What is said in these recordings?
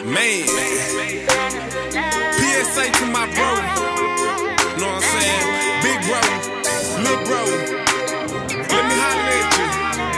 Man, PSA to my bro, know what I'm saying? Big bro, little bro, let me holler at you.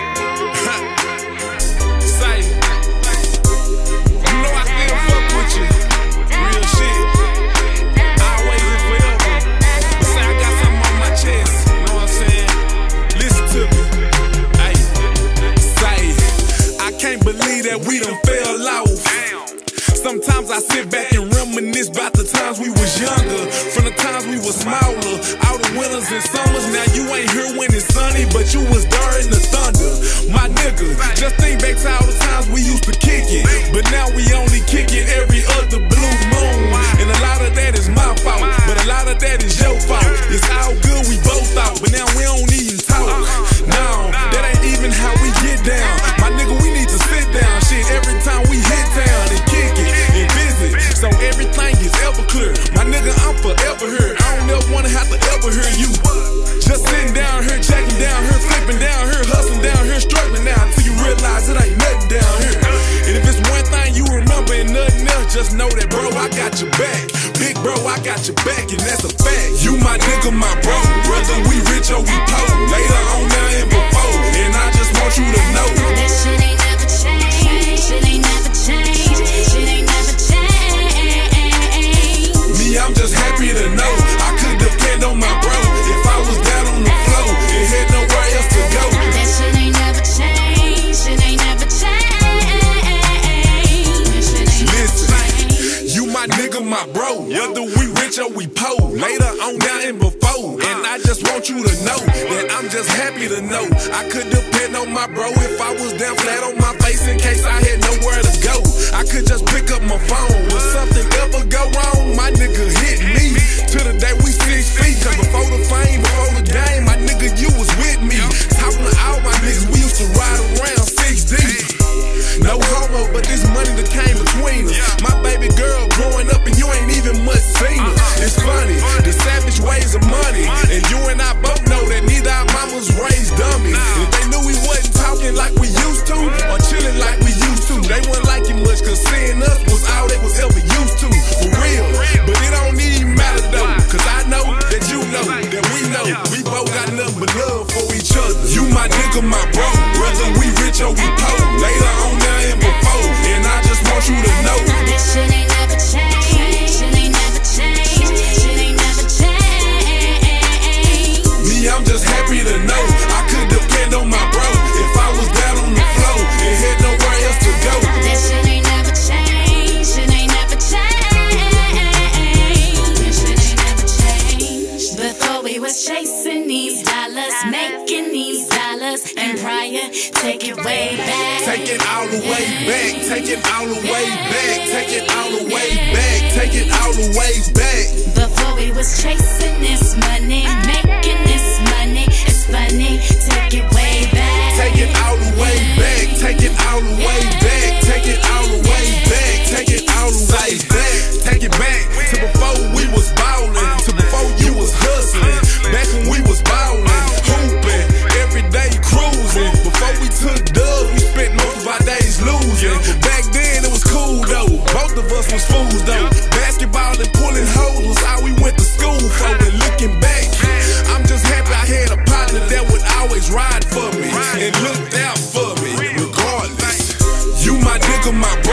Say, you know I still fuck with you. Real shit, always and forever. But say I got something on my chest, you know what I'm saying? Listen to me. Ay, say, I can't believe that we done fell off. Sometimes I sit back and reminisce about the times we was younger, from the times we was smaller, all the winters and summers. Now you ain't here when it's sunny, but you was during the thunder. My nigga, just think back to all the times we used to kick it, but now we only kick it every other blue moon. And a lot of that is my fault, but a lot of that is your fault. It's all good, we both thought, but now we don't even talk. No, that ain't even how we get down. My nigga, we need to sit down. Shit, every time we hit town and kick it and visit, so everything is ever clear. My nigga, I'm forever here. I don't ever wanna have to ever hear you just sitting down here, checking down here, flipping down here, hustling down here, struggling down till you realize it ain't nothing down here. And if it's one thing you remember and nothing else, just know that, bro, I got your back. Big bro, I got your back, and that's a fact. You my nigga, my bro, whether we rich or we poor, later on now and before. And I just want you to know that shit ain't never changed. Shit ain't never changed. Shit ain't never changed. Me, I'm just happy to know I could depend on my bro if I was down on the floor and had nowhere else to go. That shit ain't never changed. Shit ain't never changed. Listen, you my nigga, my bro, whether we rich or we poor, later on down and before. And I just want you to know that I'm just happy to know I could depend on my bro if I was down flat on my face in case I had nowhere to go. I could just pick up my phone. If something ever go wrong, my nigga hit me. To the day we 6 feet, cause before the fame, before the game, my nigga, you was with me. Talking to all my niggas, we used to ride around 6 deep. No homo, but this money that came between us. My baby girl growing up and you ain't even much seen her. It's funny, the savage ways of money, and you and I both know that neither our mamas raised dummies. And if they knew we wasn't talking like we used to, or chilling like we used to, they wouldn't like it much, cause seeing us was all they was ever used to, for real. But it don't even matter though, cause I know that you know, that we know, we both got nothing but love for each other. You my nigga, my bro, whether we rich or we poor, later on now and before. And I just want you to know that shit ain't never changed. Shit ain't never changed. Shit ain't never changed. Me, I'm just happy to know I could depend on my bro if I was down on the floor and had nowhere else to go. That shit ain't never changed. Shit ain't never changed. Shit ain't never changed. Before we was chasing these dollars, making these dollars, and prior, take it way back. Take it all the way back. Take it all the way back. Take it all the way back. Take it all the way back. Before we was chasing this money, making this money, it's funny. Take it way back. Take it all the way back. Take it all the way back. Take it all the way back. Take it all the way back. Take it back to before we was ballin', to before you was hustling, back when we was ballin', hooping, everyday cruising. Before we took dubs, we spent most of our days losing. Back then it was cool though, both of us was fools though. Basketball and pulling hoes was all we went to school for. And looking back, I'm just happy I had a partner that would always ride for me and looked out for me regardless. You my nigga, my